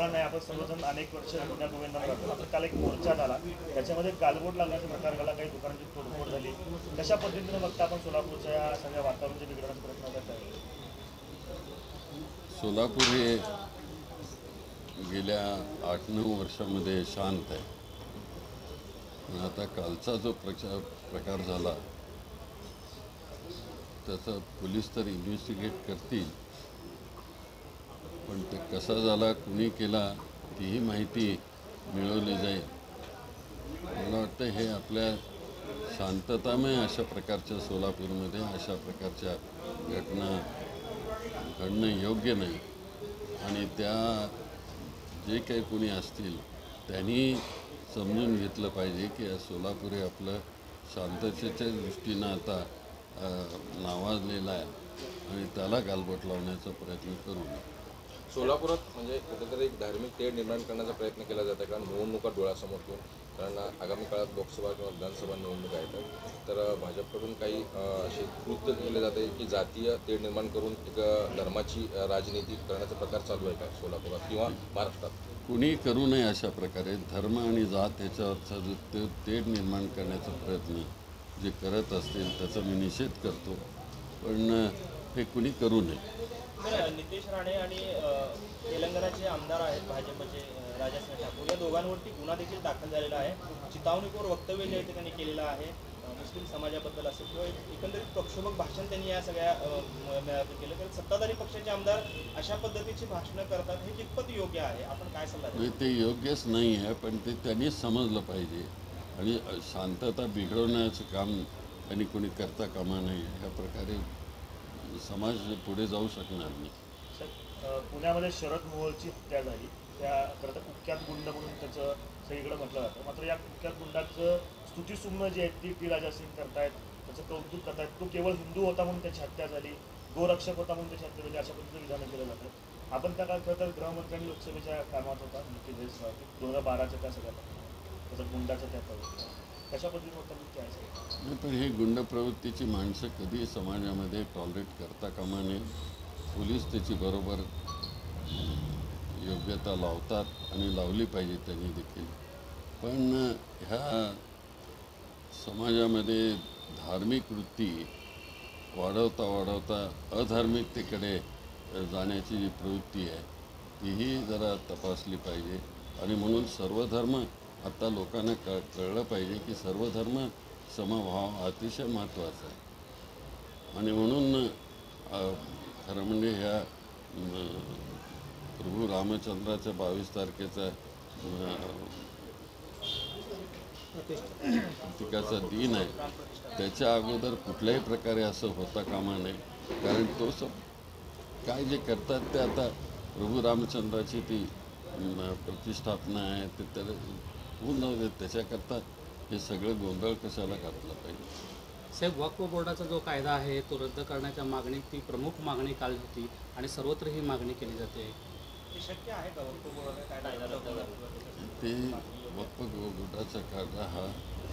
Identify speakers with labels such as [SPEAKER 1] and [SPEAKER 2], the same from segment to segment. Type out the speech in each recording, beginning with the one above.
[SPEAKER 1] काळ नाही, आपण सर्वजण अनेक वर्ष गुन्ह्या गोविंदाला राहतो. मात्र काल एक मोर्चा झाला, त्याच्यामध्ये गालबोट लागण्याचा प्रकार घडला, काही दुकानांची तोडफोड झाली. कशा पद्धतीने बघता आपण सोलापूरच्या या सगळ्या वातावरणाचे बिघडण्याचा प्रयत्न करत आहे?
[SPEAKER 2] सोलापूर हे गेल्या 8-9 वर्षामध्ये शांत आहे. पण आता कालचा जो प्रकार झाला त्याचा पोलीस तर इन्व्हेस्टिगेट करतील, पण ते कसा झाला, कुणी केला, तीही माहिती मिळवली जाईल. मला वाटतं हे आपल्या शांततामय अशा प्रकारच्या सोलापूरमध्ये अशा प्रकारच्या घटना घडणं योग्य नाही. आणि त्या जे काही कोणी असतील त्यांनी समजून घेतलं पाहिजे की सोलापूर हे आपलं शांततेच्या दृष्टीनं आता नावाजलेलं आहे आणि त्याला गालबोट लावण्याचा प्रयत्न करू नये.
[SPEAKER 3] सोलापुरात म्हणजे कुठेतरी एक धार्मिक तेढ निर्माण करण्याचा प्रयत्न केला जात आहे, कारण निवडणुका डोळ्यासमोर ठेवून, कारण आगामी काळात लोकसभा किंवा विधानसभा निवडणुका आहेत. तर भाजपकडून काही असे कृत्य केले जाते की जातीय तेढ निर्माण करून एक धर्माची राजनीती करण्याचा प्रकार चालू आहे का सोलापुरात किंवा महाराष्ट्रात?
[SPEAKER 2] कुणी करू नये अशा प्रकारे. धर्म आणि जात ह्याच्यावरचा जो तेढ निर्माण करण्याचा प्रयत्न जे करत असतील त्याचा मी निषेध करतो, पण हे कुणी करू नये.
[SPEAKER 4] नितेश राणे आणि तेलंगणाचे आमदार आहेत भाजपचे राजासाहेब ठाकूर, या दोघांवरती गुन्हा देखील दाखल झालेला आहे. चितावणीखोर वक्तव्य जे त्यांनी केलेलं आहे मुस्लिम समाजाबद्दल असेल किंवा एकंदरीत प्रक्षोभक भाषण त्यांनी या सगळ्या मेळाव्यात केलं. तर सत्ताधारी पक्षाचे आमदार अशा पद्धतीची भाषणं करतात, हे कितपत योग्य आहे? आपण काय सल्ला द्याल?
[SPEAKER 2] ते योग्यच नाही आहे, पण ते त्यांनीच समजलं पाहिजे. आणि शांतता बिघडवण्याचं काम त्यांनी कोणी करता कामा नये. ह्या प्रकारे समाज पुढे जाऊ शकणार नाही.
[SPEAKER 1] पुण्यामध्ये शरद मोहोळची हत्या झाली, त्या खरं तर कुख्यात गुंड म्हणून त्याचं सगळीकडे म्हटलं जातं. मात्र या कुख्यात गुंडाचं स्तुतीसुमनं जी आहेत ती राजा सिंग करतायत, त्याचं कौतुक करतायत. तो केवळ हिंदू होता म्हणून त्याची हत्या झाली, गोरक्षक होता म्हणून त्याची हत्या झाली, अशा पद्धतीचं विधान केलं जातं. आपण त्या काळात खरं तर गृहमंत्र्यांनी लोकसभेच्या कामात होता 2012च्या त्या सगळ्या त्याचं गुंडाचं त्या कशा पद्धतीने होता काय असेल?
[SPEAKER 2] नाही, पण हे गुंड प्रवृत्तीची माणसं कधी समाजामध्ये टॉलरेट करता कामा नये. पोलीस त्याची बरोबर योग्यता लावतात आणि लावली पाहिजे त्यांनी देखील. पण ह्या समाजामध्ये धार्मिक वृत्ती वाढवता अधार्मिकतेकडे जाण्याची जी प्रवृत्ती आहे तीही जरा तपासली पाहिजे. आणि म्हणून सर्व धर्म आता लोकांना कळलं पाहिजे की सर्व धर्म समभाव अतिशय महत्त्वाचा आहे. आणि म्हणून खरं म्हणजे ह्या प्रभू रामचंद्राच्या 22 तारखेचा प्रतिकाचा दिन आहे, त्याच्या अगोदर कुठल्याही प्रकारे असं होता कामा नये. कारण तो काय जे करतात ते आता प्रभू रामचंद्राची ती प्रतिष्ठापना आहे ते त्याला होऊन जाऊ देत. त्याच्याकरता हे सगळं गोंधळ कशाला घातलं पाहिजे?
[SPEAKER 5] साहेब, वक्फ बोर्डाचा जो कायदा आहे तो रद्द करण्याच्या मागणी ती प्रमुख मागणी काल होती आणि सर्वत्र ही मागणी केली जाते.
[SPEAKER 4] शक्य आहे का वक्फ बोर्डाचा कायदा रद्द करणं?
[SPEAKER 2] ते वक्फ बोर्डाचा कायदा हा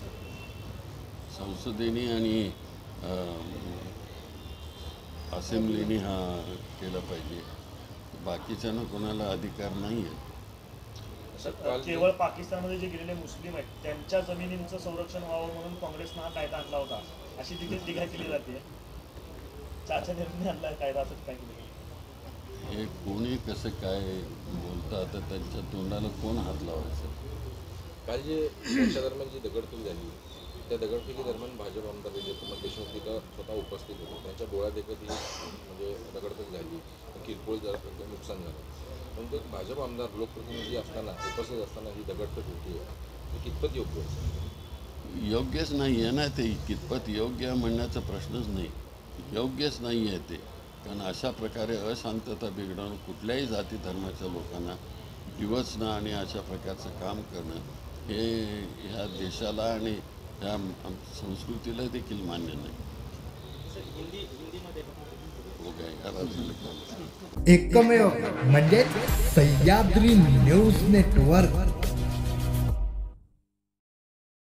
[SPEAKER 2] संसदेने आणि असेंब्लीने हा केला पाहिजे. बाकीच्यांना कोणाला अधिकार नाही आहे.
[SPEAKER 1] केवळ पाकिस्तानमध्ये जे गेलेले मुस्लिम आहेत त्यांच्या जमिनींचं संरक्षण व्हावं म्हणून काँग्रेसनं हा कायदा आणला होता, अशी देखील टीका केली जाते. चाचा नेहरूंनी आणला कायदा, असं काय केलं?
[SPEAKER 2] हे कोणी कसं काय बोलतात, त्यांच्या तोंडाला कोण हात लावायचं?
[SPEAKER 3] काल जे दरम्यान जी दगडफेक झाली, त्या दगडफेकी दरम्यान भाजप आमदार विजयकुमार देशमुख तिथं स्वतः उपस्थित होते. त्यांच्या डोळ्यात एकच ही म्हणजे दगडफेक झाली, किरकोळ जरा नुकसान झालं. परंतु भाजप आमदार लोकप्रतिनिधी असताना उपस्थित असताना ही दगडफेक होती, ही कितपत योग्य आहे?
[SPEAKER 2] योग्यच नाही आहे ना. ते कितपत योग्य म्हणण्याचा प्रश्नच नाही, योग्यच नाही आहे ते. कारण अशा प्रकारे अशांतता बिघडवणं, कुठल्याही जाती धर्माच्या लोकांना डिवचणं आणि अशा प्रकारचं काम करणं हे ह्या देशाला आणि ह्या संस्कृतीला देखील मान्य नाही. हो काय
[SPEAKER 6] एकमेव म्हणजे सह्याद्री न्यूज नेटवर्क.